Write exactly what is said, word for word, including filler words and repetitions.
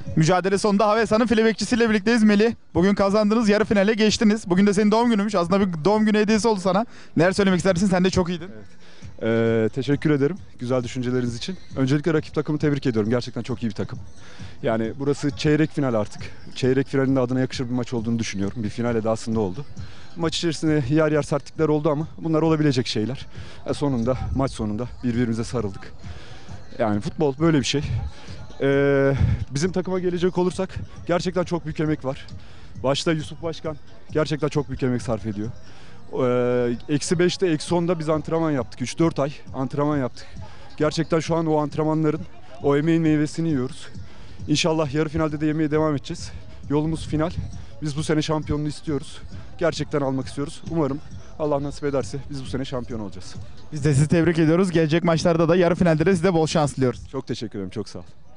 Mücadele sonunda Havesan'ın file bekçisiyle birlikteyiz Melih. Bugün kazandınız, yarı finale geçtiniz. Bugün de senin doğum günümüş. Aslında bir doğum günü hediyesi oldu sana. Neler söylemek istersin? Sen de çok iyiydin. Evet. Ee, teşekkür ederim güzel düşünceleriniz için. Öncelikle rakip takımı tebrik ediyorum. Gerçekten çok iyi bir takım. Yani burası çeyrek final artık. Çeyrek finalinde adına yakışır bir maç olduğunu düşünüyorum. Bir final edasında oldu. Maç içerisinde yer yer sertlikler oldu ama bunlar olabilecek şeyler. E sonunda, maç sonunda birbirimize sarıldık. Yani futbol böyle bir şey. Ee, bizim takıma gelecek olursak gerçekten çok büyük emek var. Başta Yusuf Başkan gerçekten çok büyük emek sarf ediyor. Ee, eksi beşte, eksi onda biz antrenman yaptık. üç dört ay antrenman yaptık. Gerçekten şu an o antrenmanların, o emeğin meyvesini yiyoruz. İnşallah yarı finalde de yemeye devam edeceğiz. Yolumuz final. Biz bu sene şampiyonluğu istiyoruz. Gerçekten almak istiyoruz. Umarım Allah nasip ederse biz bu sene şampiyon olacağız. Biz de sizi tebrik ediyoruz. Gelecek maçlarda da yarı finalde de size bol şans diliyoruz. Çok teşekkür ederim. Çok sağ ol.